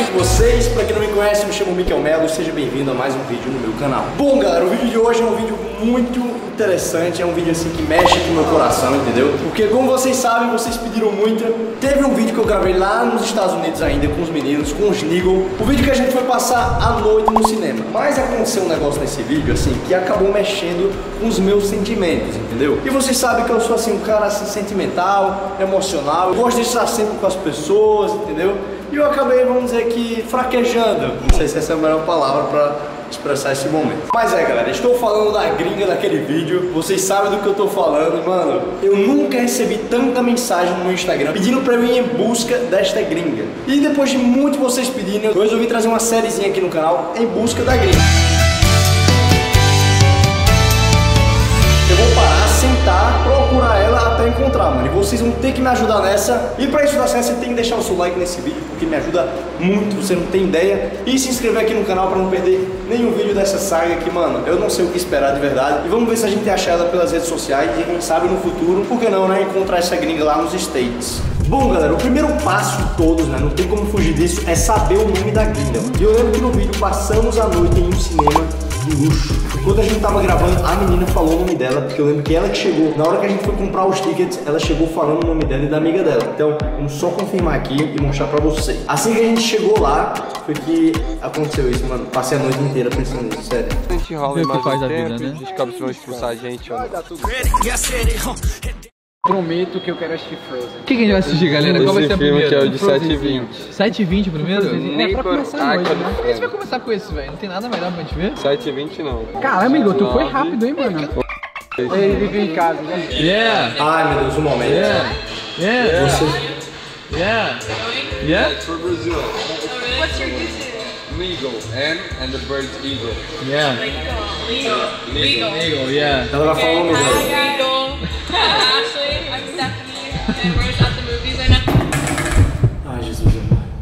de vocês? Pra quem não me conhece, eu me chamo Mikel Melo e seja bem-vindo a mais um vídeo no meu canal. Bom, galera, o vídeo de hoje é um vídeo muito interessante, é um vídeo assim que mexe com o meu coração, entendeu? Porque como vocês sabem, vocês pediram muito. Teve um vídeo que eu gravei lá nos Estados Unidos ainda com os meninos, com os Nigel. O vídeo que a gente foi passar a noite no cinema. Mas aconteceu um negócio nesse vídeo assim que acabou mexendo com os meus sentimentos, entendeu? E vocês sabem que eu sou assim um cara assim sentimental, emocional. Eu gosto de estar sempre com as pessoas, entendeu? E eu acabei, vamos dizer que, fraquejando. Não sei se essa é a melhor palavra pra expressar esse momento. Mas galera, estou falando da gringa daquele vídeo. Vocês sabem do que eu tô falando, mano. Eu nunca recebi tanta mensagem no meu Instagram pedindo pra eu ir em busca desta gringa. E depois de muito vocês pedindo, eu resolvi trazer uma sériezinha aqui no canal em busca da gringa. Eu vou parar, sentar, procurar ela até encontrar, mano. E vocês vão ter que me ajudar nessa. E pra isso dar certo, você tem que deixar o seu like nesse vídeo, porque me ajuda muito, você não tem ideia. E se inscrever aqui no canal pra não perder nenhum vídeo dessa saga aqui, mano. Eu não sei o que esperar de verdade. E vamos ver se a gente acha ela pelas redes sociais. E quem sabe no futuro, por que não, né? Encontrar essa gringa lá nos States. Bom, galera, o primeiro passo de todos, né? Não tem como fugir disso, é saber o nome da gringa. E eu lembro que no vídeo passamos a noite em um cinema de luxo. Quando a gente tava gravando, a menina falou o nome dela, porque eu lembro que ela que chegou, na hora que a gente foi comprar os tickets, ela chegou falando o nome dela e da amiga dela. Então, vamos só confirmar aqui e mostrar pra vocês. Assim que a gente chegou lá, foi que aconteceu isso, mano. Passei a noite inteira pensando nisso, sério. A gente rola mais um tempo, né? Os cabos vão expulsar a gente, ó. Prometo que eu quero assistir Frozen. O que a gente vai assistir, galera? Qual vai ser a filme primeira? que é o de 7h20. 7h20 primeiro? É pra começar a noite, né? Por que a gente vai começar com esse, velho? Não tem nada melhor pra gente ver? 7h20 não. Caramba, amigo, tu foi rápido, hein, mano? Ele vive em casa, né? Yeah! Ai, meu Deus, um momento. Yeah! Yeah! Yeah! Yeah! For Brazil. What's your YouTube? Legal. And the bird eagle. Yeah! Legal. Eagle, yeah! Ela vai falar o nome dela. Legal. I'm Ashley. I'm Stephanie. And we're at the movies right now. Ai, Jesus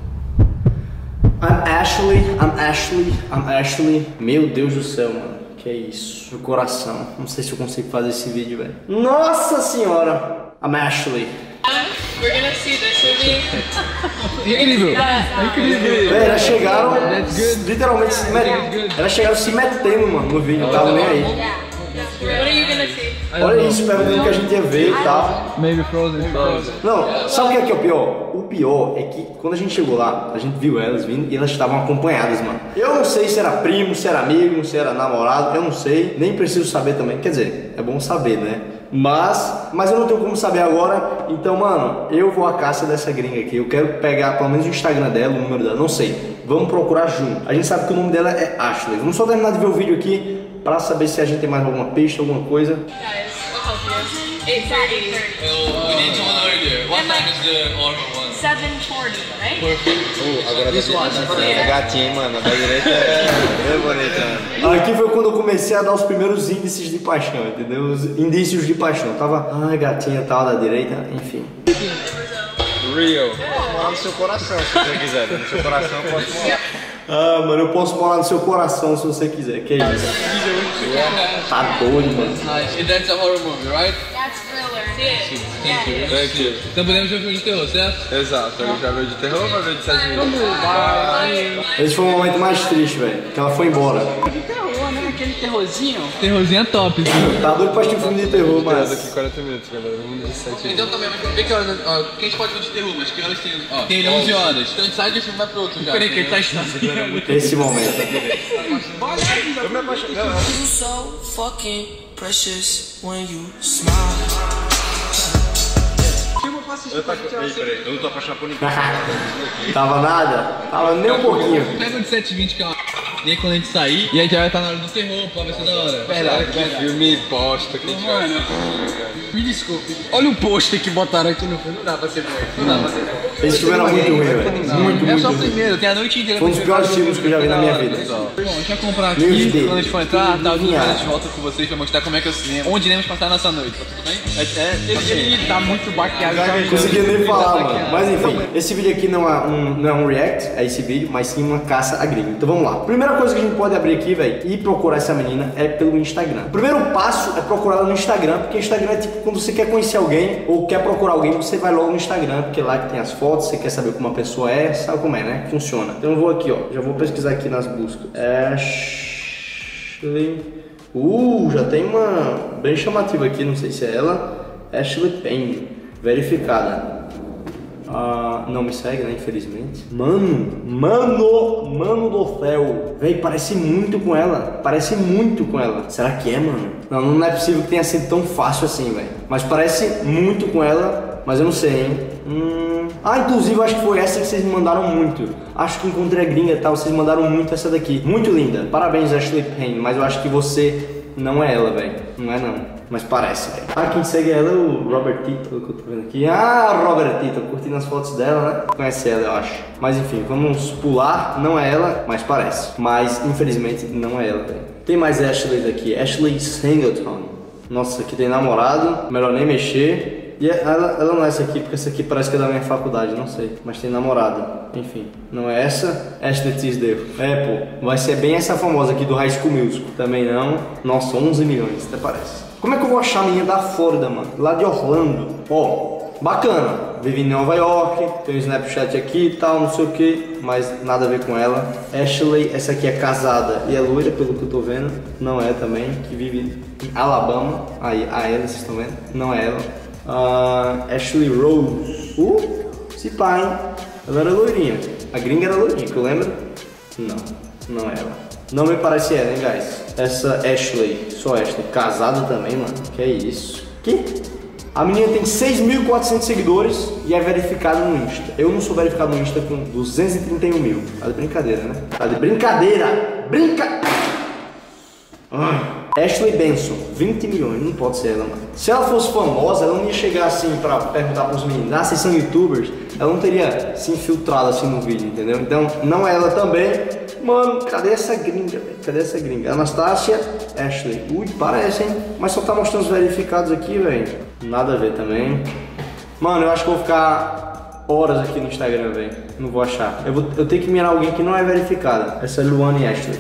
I'm Ashley. Meu Deus do céu, mano. Que é isso? Meu coração. Não sei se eu consigo fazer esse vídeo, velho. Nossa senhora! I'm Ashley. We're gonna see this movie. Incrível! Velho, elas chegaram literalmente se metendo. Elas chegaram se metendo, mano, no vídeo. Não tava nem aí. What are you gonna see? Olha isso, perguntando o que a gente ia ver e tal. Maybe Frozen. Não, sabe o que é o pior? O pior é que quando a gente chegou lá, a gente viu elas vindo e elas estavam acompanhadas, mano. Eu não sei se era primo, se era amigo, se era namorado, eu não sei. Nem preciso saber também. Quer dizer, é bom saber, né? Mas eu não tenho como saber agora. Então, mano, eu vou à caça dessa gringa aqui. Eu quero pegar pelo menos o Instagram dela, o número dela, não sei. Vamos procurar junto. A gente sabe que o nome dela é Ashley. Vamos só terminar de ver o vídeo aqui pra saber se a gente tem mais alguma pista, alguma coisa. Guys, I'll help you. 8:30. We need to one earlier. What time is the order one? 7:40, right? Agora da gatinha, hein, mano. Da direita é bonita, mano. Aqui foi quando eu comecei a dar os primeiros índices de paixão, entendeu? Os indícios de paixão. Tava, ai, gatinha tal, da direita, enfim. Real. Morar no seu coração, se você quiser. No seu coração eu posso morar. Ah, mano, eu posso morar no seu coração se você quiser. Que isso? Tá doido, mano. Nice. And that's a horror movie, right? That's thriller. See it. Thank you. Thank you. Então podemos ver o filme de terror, certo? Exato. Eu já veio de terror, vai ver de 7h20. Esse foi o momento mais triste, velho. Que ela foi embora. De terror, né? Aquele terrorzinho. Terrorzinho é top, viu? Tá doido pra assistir um filme de terror, mas... Daqui 40 minutos, galera. Vamos de 7h20. Então também, mas vê que horas, ó, que a gente pode ver de terror, mas que horas tem? Ó, tem 11 horas. Então a gente sai desse filme e vai pro outro já. Peraí, que ele tá estranho. Esse momento. Eu me apaixonei. You so fucking precious when you smile. Peraí, eu não tô apaixonado por ninguém. Tava nada? Tava nem um pouquinho. Pega o de 7h20 que é uma... E aí quando a gente sair, e aí já vai estar na hora do terror, pô, vai ser da hora. Que filme bosta que a gente vai. Me desculpe. Olha o pôster que botaram aqui no fundo. Não dá pra ser bom. Não dá pra ser bom. Esse filme era muito ruim, velho. Muito, É só o muito ruim. primeiro, tem a noite inteira. Foi um dos piores filmes que eu já vi na minha vida. Bom, a gente vai comprar Meu aqui, Deus. quando a gente for entrar, tá, Minha. a gente volta com vocês pra mostrar como é que é o cinema, onde iremos passar a nossa noite, tá tudo bem? Ele tá muito baqueado. Não conseguia nem falar, mano. Mas enfim, esse vídeo aqui não é um react a esse vídeo, mas sim uma caça à gringa. Então vamos lá. Primeira coisa que a gente pode abrir aqui, velho, e procurar essa menina é pelo Instagram. O primeiro passo é procurar ela no Instagram, porque o Instagram é tipo quando você quer conhecer alguém ou quer procurar alguém, você vai logo no Instagram, porque lá que tem as fotos, você quer saber como a pessoa é, sabe como é, né? Funciona. Então eu vou aqui, ó, já vou pesquisar aqui nas buscas. Ashley. Já tem uma bem chamativa aqui, não sei se é ela. Ashley Payne, verificada. Não me segue, né, infelizmente. Mano do céu. Véi, parece muito com ela. Parece muito com ela. Será que é, mano? Não é possível que tenha sido tão fácil assim, velho. Mas parece muito com ela, mas eu não sei, hein. Inclusive eu acho que foi essa que vocês me mandaram muito. Acho que encontrei a gringa e tal, vocês mandaram muito essa daqui. Muito linda. Parabéns, Ashley Payne, mas eu acho que você não é ela, velho. Não é não. Mas parece, velho. Quem segue ela é o Robert Tito, que eu tô vendo aqui. Robert Tito, curtindo as fotos dela, né? Conhece ela, eu acho. Mas enfim, vamos pular. Não é ela, mas parece. Mas infelizmente não é ela, velho. Tem mais Ashley aqui. Ashley Singleton. Nossa, aqui tem namorado. Melhor nem mexer. E ela não é essa aqui, porque essa aqui parece que é da minha faculdade, não sei. Mas tem namorada. Enfim, não é essa. Ashley Tisdale. Pô, vai ser bem essa famosa aqui do High School Musical. Também não. Nossa, 11 milhões, até parece. Como é que eu vou achar a menina da Flórida, mano? Lá de Orlando. Bacana. Vive em Nova York, tem um Snapchat aqui e tal, não sei o que, mas nada a ver com ela. Ashley, essa aqui é casada e é loira, pelo que eu tô vendo. Não é também, que vive em Alabama. Aí, a ela, vocês estão vendo? Não é ela. Ashley Rose. Se pá, hein? Ela era loirinha. A gringa era loirinha, que eu lembro. Não é ela. Não me parece ela, hein, guys? Essa Ashley, só Ashley, casada também, mano. Que é isso? A menina tem 6.400 seguidores e é verificada no Insta. Eu não sou verificado no Insta com 231 mil. Tá de brincadeira, né? Tá de brincadeira! Ashley Benson, 20 milhões, não pode ser ela, mano. Se ela fosse famosa, ela não ia chegar assim pra perguntar pros meninos, vocês são youtubers? Ela não teria se infiltrado assim no vídeo, entendeu? Então, não é ela também. Mano, cadê essa gringa, velho? Cadê essa gringa? Anastasia Ashley. Parece, hein? Mas só tá mostrando os verificados aqui, velho. Nada a ver também. Mano, eu acho que eu vou ficar horas aqui no Instagram, velho. Não vou achar. Eu tenho que mirar alguém que não é verificada. Essa é Luane Ashley.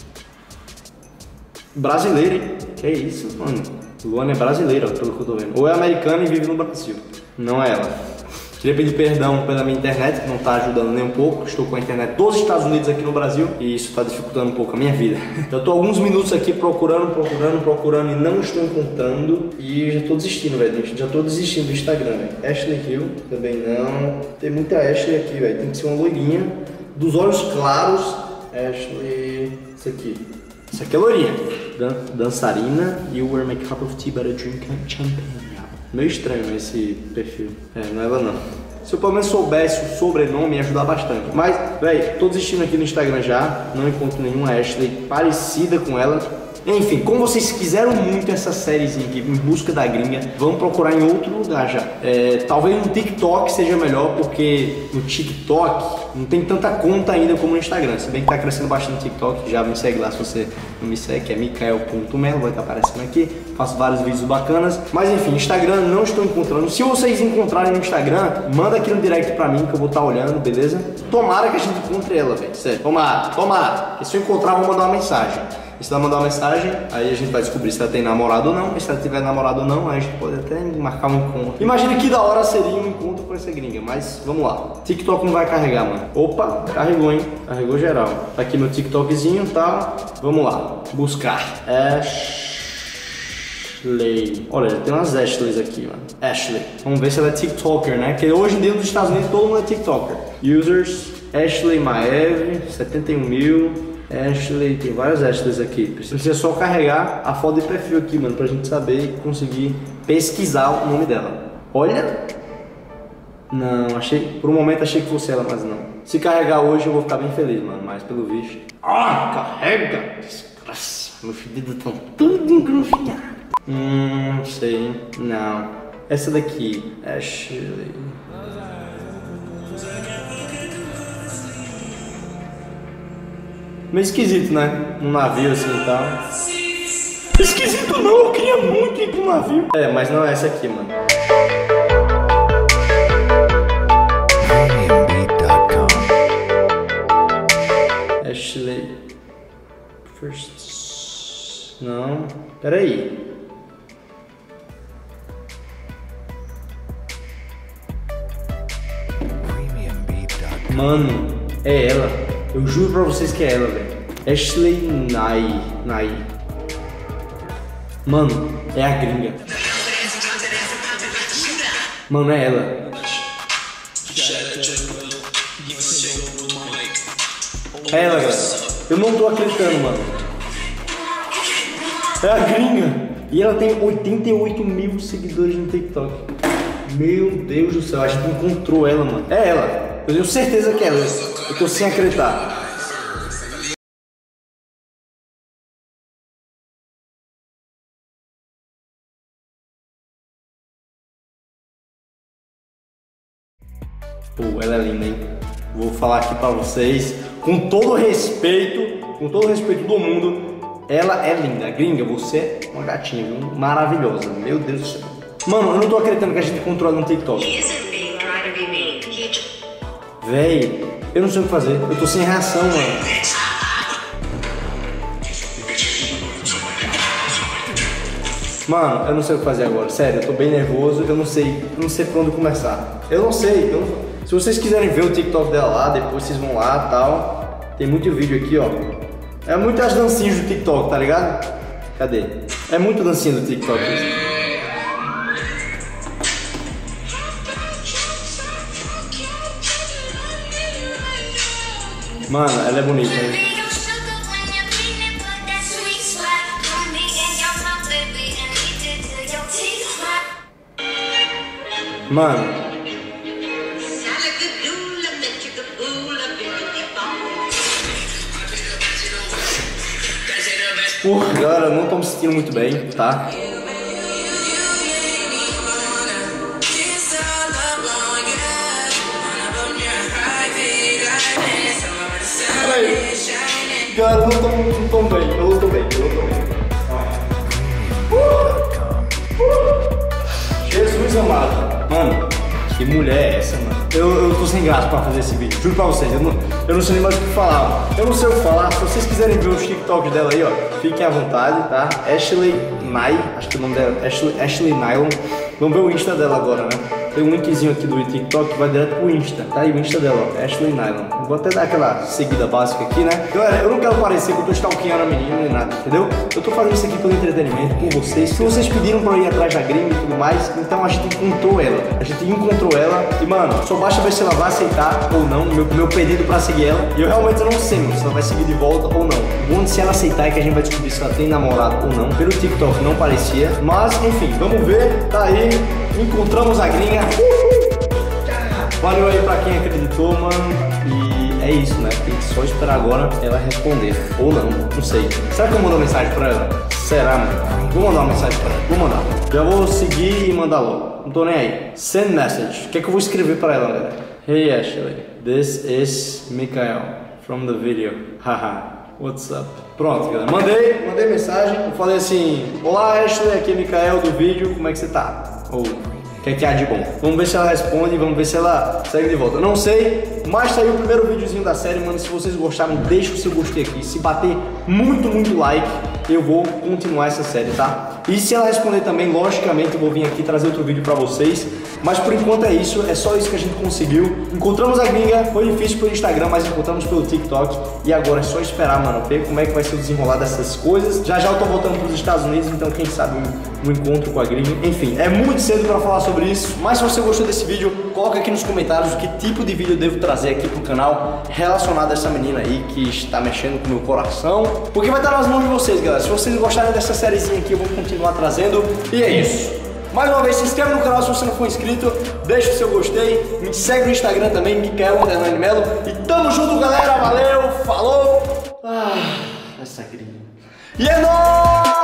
Brasileira, hein? Que isso, mano? Luane é brasileira, pelo que eu tô vendo. Ou é americana e vive no Brasil. Não é ela. Queria pedir perdão pela minha internet, que não tá ajudando nem um pouco. Estou com a internet dos Estados Unidos aqui no Brasil e isso tá dificultando um pouco a minha vida. Eu tô alguns minutos aqui procurando e não estou encontrando. E já tô desistindo, velho. Já tô desistindo do Instagram, velho. Ashley Hill, também não. Tem muita Ashley aqui, velho. Tem que ser uma loirinha. Dos olhos claros. Ashley... Isso aqui é loirinha. Dançarina. You were my cup of tea but I drink champagne. Meio estranho esse perfil. Não é ela não. Se eu pelo menos soubesse o sobrenome, ia ajudar bastante. Mas, véi, tô desistindo aqui no Instagram já. Não encontro nenhuma Ashley parecida com ela. Enfim, como vocês quiseram muito essa sériezinha aqui, Em Busca da Gringa, vamos procurar em outro lugar já. Talvez no TikTok seja melhor, porque no TikTok não tem tanta conta ainda como no Instagram. Se bem que tá crescendo bastante no TikTok, já me segue lá se você não me segue, que é Mikael.melo, vai estar aparecendo aqui. Faço vários vídeos bacanas. Mas enfim, Instagram não estou encontrando. Se vocês encontrarem no Instagram, manda aqui no direct pra mim que eu vou estar olhando, beleza? Tomara que a gente encontre ela, velho. Sério, tomara. E se eu encontrar, eu vou mandar uma mensagem. E se ela mandar uma mensagem, aí a gente vai descobrir se ela tem namorado ou não. E se ela tiver namorado ou não, aí a gente pode até marcar um encontro. Imagina que da hora seria um encontro com essa gringa, mas vamos lá. TikTok não vai carregar, mano. Opa, carregou, hein? Carregou geral. Tá aqui meu TikTokzinho, tá? Vamos lá. Buscar. Ashley. Olha, já tem umas Ashleys aqui, mano. Ashley. Vamos ver se ela é TikToker, né? Porque hoje em dia nos Estados Unidos todo mundo é TikToker. Users. Ashley Maev, 71 mil. Ashley, tem várias Ashleys aqui. Precisa só carregar a foto de perfil aqui, mano, pra gente saber e conseguir pesquisar o nome dela. Olha! Não, por um momento achei que fosse ela, mas não. Se carregar hoje eu vou ficar bem feliz, mano, mas pelo visto... carrega! Desgraça, meus dedos estão tudo engrufinhados. Sei, não. Essa daqui, Ashley... Meio esquisito, né? Um navio assim e tal. Esquisito não, eu queria muito ir pro navio. Mas não é essa aqui, mano. Ashley. First. Não. Pera aí. Mano, é ela. Eu juro pra vocês que é ela, velho. Ashley Nai. Mano, é a gringa. Mano, é ela. É ela, galera. Eu não tô acreditando, mano. É a gringa. E ela tem 88 mil seguidores no TikTok. Meu Deus do céu, a gente encontrou ela, mano. É ela. Eu tenho certeza que é ela. Eu tô sem acreditar. Pô, ela é linda, hein? Vou falar aqui pra vocês, com todo respeito do mundo, ela é linda. Gringa, você é uma gatinha, viu? Maravilhosa, meu Deus do céu. Mano, eu não tô acreditando que a gente encontrou ela no TikTok. Véi, eu não sei o que fazer, eu tô sem reação, mano. Mano, eu não sei o que fazer agora, sério, eu tô bem nervoso, eu não sei por onde começar. Se vocês quiserem ver o TikTok dela lá, depois vocês vão lá e tal. Tem muito vídeo aqui, ó. É muitas dancinhas do TikTok, tá ligado? Cadê? É muito dancinha do TikTok. Mano, ela é bonita, né? Mano. Galera, eu não tô me sentindo muito bem, tá? Peraí. Galera, eu não tô bem, eu não tô bem. Jesus amado. Mano, que mulher é essa, mano? Eu tô sem graça pra fazer esse vídeo, juro pra vocês, eu não sei nem mais o que falar. Eu não sei o que falar, se vocês quiserem ver os TikToks dela aí, ó, fiquem à vontade, tá? Ashley Nai, acho que o nome dela é Ashley Nylon. Vamos ver o Insta dela agora, né? Tem um linkzinho aqui do TikTok que vai direto pro Insta, tá? E o Insta dela, ó, Ashley Nylon. Vou até dar aquela seguida básica aqui, né? Galera, eu não quero parecer que eu tô stalkeando a menina nem nada, entendeu? Eu tô fazendo isso aqui pelo entretenimento com vocês. Se vocês pediram pra eu ir atrás da gringa e tudo mais, então a gente encontrou ela. E, mano, só basta ver se ela vai aceitar ou não meu pedido pra seguir ela. E eu realmente não sei, mano, se ela vai seguir de volta ou não. O bom de se ela aceitar é que a gente vai descobrir se ela tem namorado ou não. Pelo TikTok não parecia. Mas, enfim, vamos ver. Tá aí. Encontramos a gringa. Valeu aí pra quem acreditou, mano. E é isso, né? Tem que só esperar agora ela responder. Ou não sei. Será que eu mando uma mensagem pra ela? Será, mano? Vou mandar uma mensagem pra ela. Vou mandar. Já vou seguir e mandar logo. Não tô nem aí. Send message. O que é que eu vou escrever pra ela, galera? Hey Ashley, this is Mikael from the video. Haha. What's up? Pronto, galera. Mandei mensagem. Eu falei assim: olá Ashley, aqui é Mikael do vídeo. Como é que você tá? Ou o que há de bom? Vamos ver se ela responde, vamos ver se ela segue de volta. Não sei, mas tá aí o primeiro videozinho da série, mano. Se vocês gostaram, deixa o seu gostei aqui. Se bater muito like, eu vou continuar essa série, tá? E se ela responder também, logicamente eu vou vir aqui trazer outro vídeo pra vocês. Mas por enquanto é isso, é só isso que a gente conseguiu. Encontramos a gringa, foi difícil pelo Instagram, mas encontramos pelo TikTok. E agora é só esperar, mano, ver como é que vai ser o desenrolar dessas coisas. Já eu tô voltando pros Estados Unidos, então quem sabe um encontro com a gringa. Enfim, é muito cedo pra falar sobre isso. Mas se você gostou desse vídeo, coloca aqui nos comentários que tipo de vídeo eu devo trazer aqui pro canal relacionado a essa menina aí que está mexendo com o meu coração. Porque vai estar nas mãos de vocês, galera. Se vocês gostarem dessa sériezinha aqui, eu vou continuar trazendo. E é isso. Mais uma vez, se inscreve no canal se você não for inscrito, deixa o seu gostei, me segue no Instagram também, Mikael_Melo. E tamo junto, galera, valeu, falou! Essa gringa. E é nóis!